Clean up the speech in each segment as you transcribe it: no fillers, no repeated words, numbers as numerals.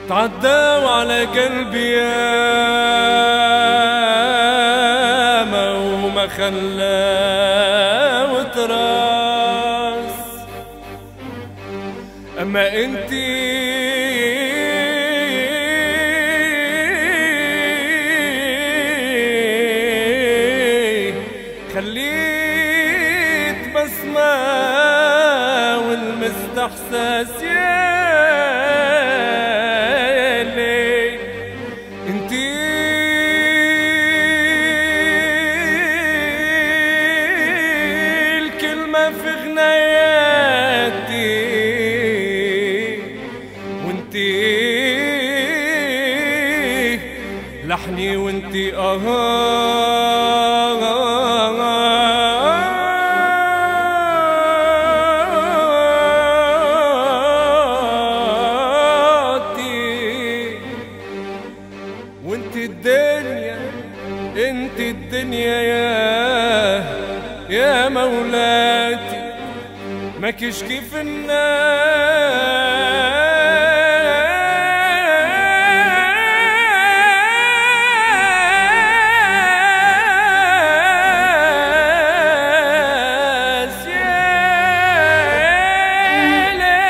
تعدوا على قلبي ياما وما خلاه وتراس، اما انتي خليت بسمة والمستحساس يالي انتي الكلمة في غناياتي وانتي لحني وانتي وانت الدنيا، انت الدنيا يا مولاتي، ما كشكي في الناس يالي.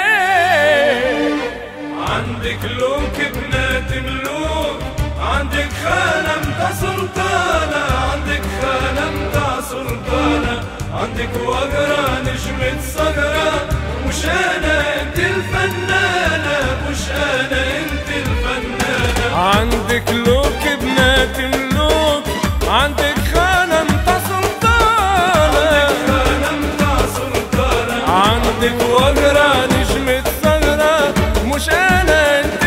عندك لوك بنات ملوك، عندك خانم سلطانة، عندك خانم سلطانة، عندك وقرة نجمة صقرة، مش أنا أنت الفنانة، مش أنا أنت الفنانة. عندك لوك بنات ملوك، عندك خانم سلطانة، عندك خانم سلطانة، عندك وقرة نجمة صقرة، مش أنا أنت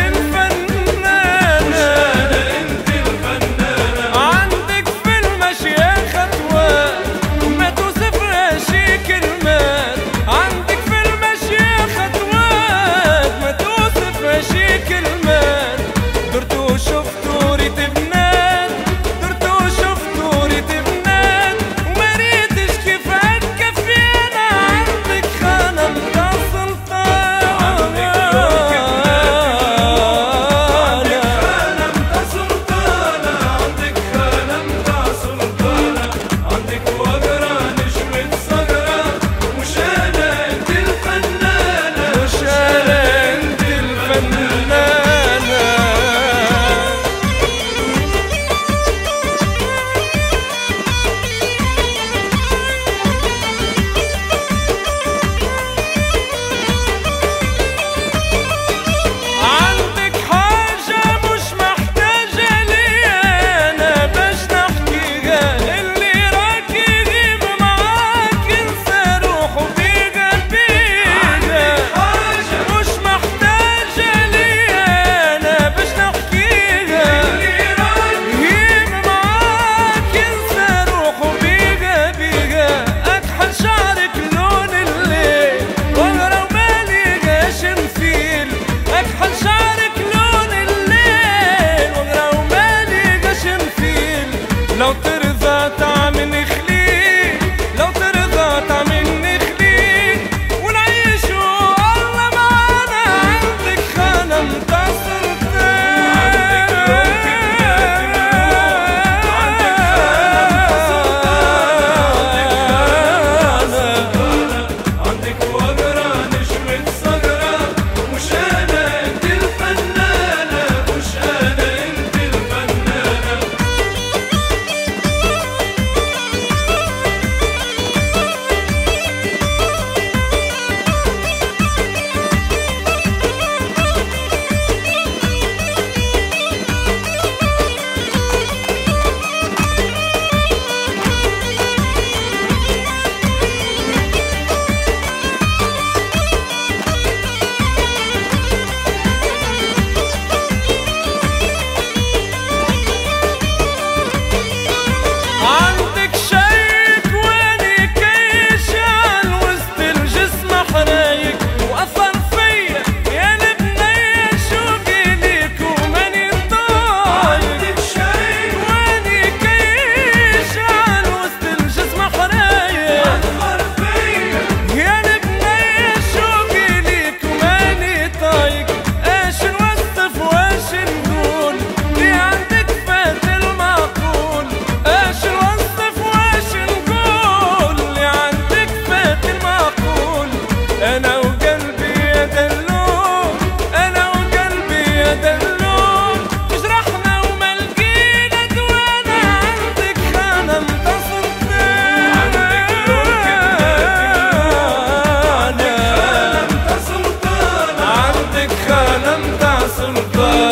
سلطانة